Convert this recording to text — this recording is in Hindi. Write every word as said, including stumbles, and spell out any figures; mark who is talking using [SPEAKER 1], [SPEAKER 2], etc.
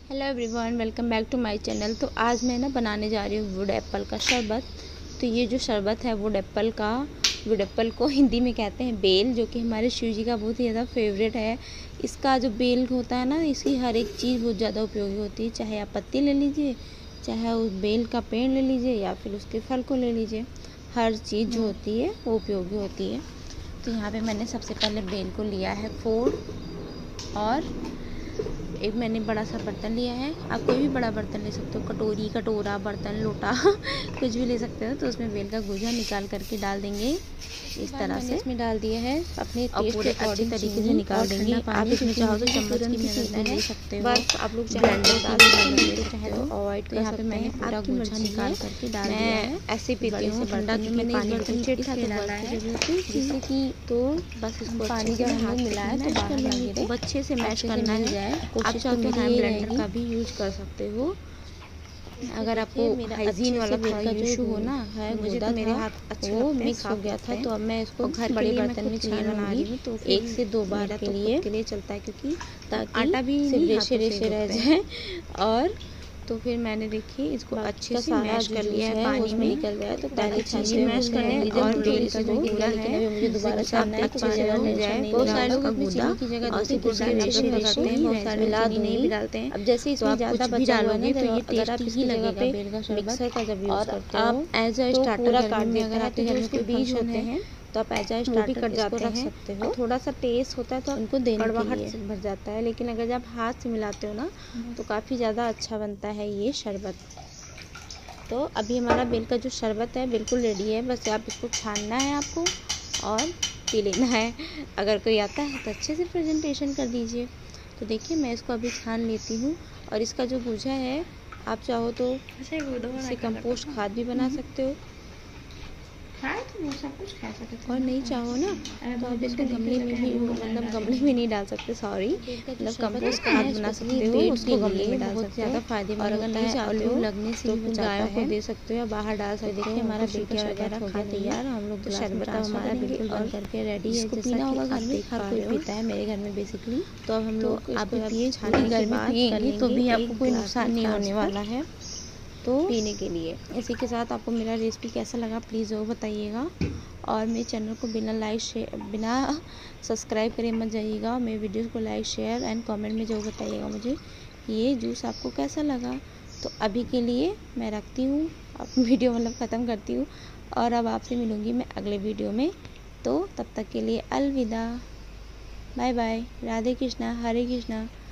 [SPEAKER 1] Hello everyone, welcome back to my channel. तो आज मैं ना बनाने जा रही हूँ वुड एप्पल का शरबत। तो ये जो शरबत है वुड एप्पल का, वुड एप्पल को हिंदी में कहते हैं बेल, जो कि हमारे शिव जी का बहुत ही ज़्यादा फेवरेट है। इसका जो बेल होता है ना, इसकी हर एक चीज़ बहुत ज़्यादा उपयोगी होती है। चाहे आप पत्ती ले लीजिए, चाहे उस बेल का पेड़ ले लीजिए, या फिर उसके फल को ले लीजिए, हर चीज़ जो होती है वो उपयोगी होती है। तो यहाँ पर मैंने सबसे पहले बेल को लिया है फोड़, और एक मैंने बड़ा सा बर्तन लिया है। आप कोई भी बड़ा बर्तन ले सकते हो, कटोरी, कटोरा, बर्तन, लोटा कुछ भी ले सकते हो। तो उसमें बेल का गूजा निकाल करके डाल देंगे इस तरह से। इसमें डाल दिया है अपने टेस्ट के अकॉर्डिंग तरीके से निकाल देंगे। आप इसमें चाहो तो चम्मच की मदद से ले सकते हो, बस आप लोग ब्लेंडर डाल के चाहे तो अवॉइड कर सकते हैं। यहाँ पे मैंने पूरा गूजा निकाल करके डाल दिया है। ऐसे पीती हूँ ठंडा, क्योंकि मैंने पानी चिट्ठा तो डाला है जिससे कि तो बस इसको पानी जब हम लोग मिलाए तो बाहर ना गिरे, अच्छे से मैश करना है। आप चाहो तो हैंड ब्लेंडर का भी यूज कर सकते हो। अगर आपको हाइजीन वाला बेल का जो इशू हो ना है, मुझे तो मेरे हाथ अच्छे वो मिक्स हो गया था। तो अब मैं इसको घर बड़े बर्तन में छान बना रही हूँ। तो एक से दो बार के लिए के लिए चलता है, क्योंकि ताकि आटा भी रेशे रेशे रह जाए। और तो फिर मैंने देखी इसको अच्छे से मैश कर लिया है, पानी में निकल गया है। तो पहले अच्छे से मैश कर लें और बेल का जो गूदा है मुझे दोबारा छानना है, अच्छे से हो जाए। बहुत सारे लोग अपनी चीनी की जगह दूसरी दूसरी रेशे करते हैं, बहुत सारे चीनी नहीं भी डालते हैं। अब जैसे इसमें ज़्यादा बचा हुआ है तो ये टेस्ट ही लगेगा बेल का शरबत। मिक्सर का जब यूज़ करते हो आप एज अ स्टार्टर काट में, अगर आपके घर में कोई बीज होते हैं तो आप एज अ स्टार्टर कट जाते रख सकते हो। थोड़ा सा टेस्ट होता है तो उनको कड़वाहट से भर जाता है, लेकिन अगर जब हाथ से मिलाते हो ना तो काफ़ी ज़्यादा अच्छा बनता है ये शरबत। तो अभी हमारा बेल का जो शरबत है बिल्कुल रेडी है। बस आप इसको छानना है आपको और पी लेना है। अगर कोई आता है तो अच्छे से प्रेजेंटेशन कर दीजिए। तो देखिए मैं इसको अभी छान लेती हूँ। और इसका जो गूजा है, आप चाहो तो इसे कंपोस्ट खाद भी बना सकते हो, तो सब कुछ खा सकते हो। और नहीं चाहो ना तो आप इसको गमले में भी, मतलब गमले में नहीं डाल सकते, सॉरी, मतलब कंपोस्ट खाद बना सकते हो, उसको गमले में डाल सकते हो। फायदेमंद और अगर नहीं चाहते हो लगने से तो गायों को दे सकते हो या बाहर डाल सकते हो। देखिए हमारा बेल वगैरह खा तैयार, हम लोग शरबत हमारा बिल्कुल बन करके रेडी है। इसको पीना होगा घर में, हर कोई पीता है मेरे घर में बेसिकली। तो अब हम लोग आप पिए, छाने घर में पिएंगे तो भी आपको कोई नुकसान नहीं होने वाला है तो पीने के लिए। इसी के साथ आपको मेरा रेसिपी कैसा लगा प्लीज़ वो बताइएगा। और मेरे चैनल को बिना लाइक शेयर बिना सब्सक्राइब करे मत जाइएगा। मेरे वीडियोस को लाइक शेयर एंड कमेंट में ज़रूर बताइएगा मुझे ये जूस आपको कैसा लगा। तो अभी के लिए मैं रखती हूँ, अब वीडियो मतलब ख़त्म करती हूँ। और अब आपसे मिलूँगी मैं अगले वीडियो में। तो तब तक के लिए अलविदा, बाय बाय, राधे कृष्णा, हरे कृष्णा।